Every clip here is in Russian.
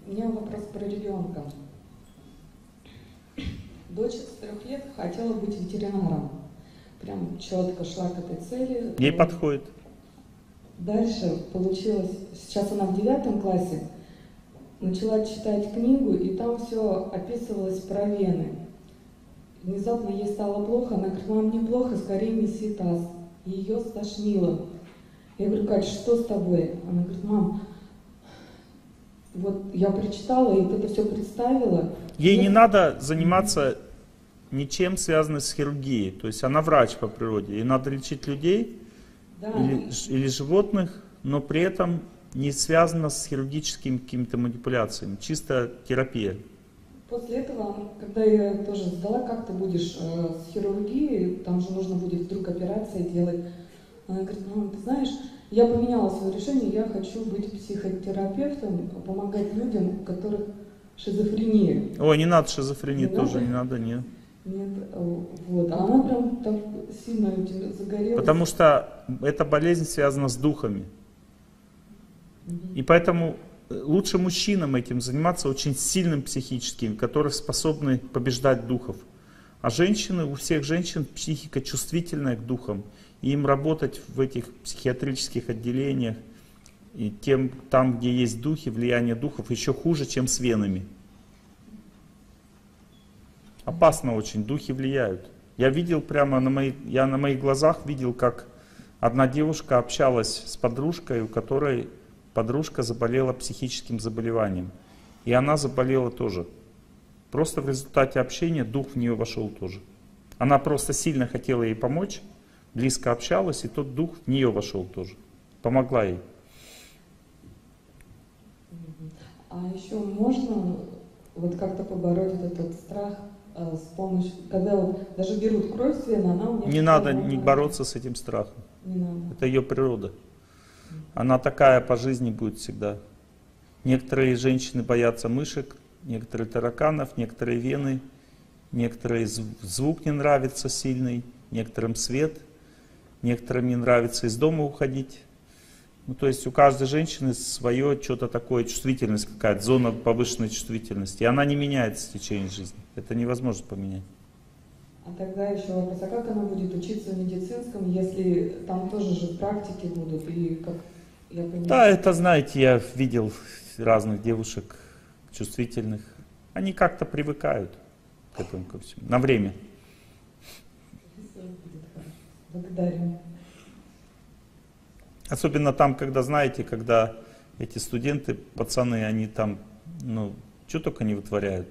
У меня вопрос про ребенка. Дочь с 3 лет хотела быть ветеринаром. Прям четко шла к этой цели. Ей подходит. Дальше получилось, сейчас она в 9 классе, начала читать книгу, и там все описывалось про вены. Внезапно ей стало плохо, она говорит: мам, мне плохо, скорее неси таз. Ее стошнило. Я говорю: Кать, что с тобой? Она говорит: мам, вот я прочитала и вот это все представила. Ей не надо заниматься ничем связанным с хирургией. То есть она врач по природе. Ей надо лечить людей, Да. или животных, но при этом не связано с хирургическими какими-то манипуляциями. Чисто терапия. После этого, когда я тоже задала, как ты будешь с хирургией, там же нужно будет вдруг операции делать. Она говорит: мам, ты знаешь, я поменяла свое решение, я хочу быть психотерапевтом, помогать людям, у которых шизофрения. Ой, не надо шизофрении, Не тоже надо? не надо, нет. Нет, вот. А она прям так сильно этим загорелась. Потому что эта болезнь связана с духами. И поэтому лучше мужчинам этим заниматься, очень сильным психическим, которые способны побеждать духов. А женщины, у всех женщин психика чувствительная к духам. И им работать в этих психиатрических отделениях, и там, где есть духи, влияние духов, еще хуже, чем с венами. Опасно очень, духи влияют. Я видел прямо на моих глазах видел, как одна девушка общалась с подружкой, у которой подружка заболела психическим заболеванием. И она заболела тоже. Просто в результате общения дух в нее вошел тоже. Она просто сильно хотела ей помочь, близко общалась, и тот дух в нее вошел тоже. Помогла ей. А еще можно вот как-то побороть этот страх с помощью, когда вот даже берут кровь с вены, она у меня... Не надо не бороться с этим страхом. Не надо. Это ее природа. Она такая по жизни будет всегда. Некоторые женщины боятся мышек, некоторые тараканов, некоторые вены, некоторые звук не нравится сильный, некоторым свет, некоторым не нравится из дома уходить. Ну, то есть у каждой женщины свое что-то такое, чувствительность какая-то, зона повышенной чувствительности. И она не меняется в течение жизни. Это невозможно поменять. А тогда еще вопрос, а как она будет учиться в медицинском, если там тоже же практики будут, и как я понимаю... Да, это, знаете, я видел разных девушек чувствительных. Они как-то привыкают к этому ко всему. На время. Благодарю. Особенно там, когда, знаете, когда эти студенты, пацаны, они там, ну, что только не вытворяют.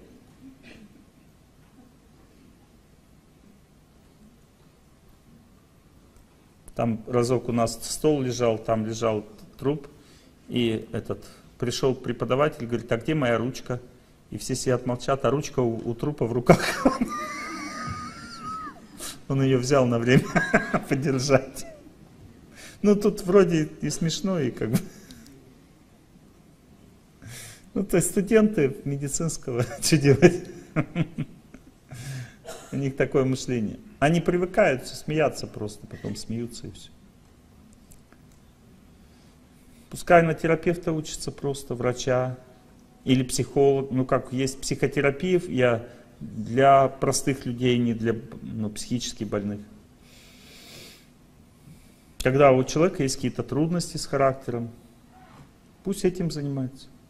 Там разок у нас стол лежал, там лежал труп, и пришел преподаватель, говорит: а где моя ручка? И все сидят, молчат, а ручка у трупа в руках. Он ее взял на время подержать. Ну, тут вроде и смешно, и как бы... Ну, то есть студенты медицинского, что делать? У них такое мышление. Они привыкают смеяться просто, потом смеются и все. Пускай на терапевта учится просто, врача или психолог. Ну, как есть психотерапия, я для простых людей, не для психически больных. Когда у человека есть какие-то трудности с характером, пусть этим занимается.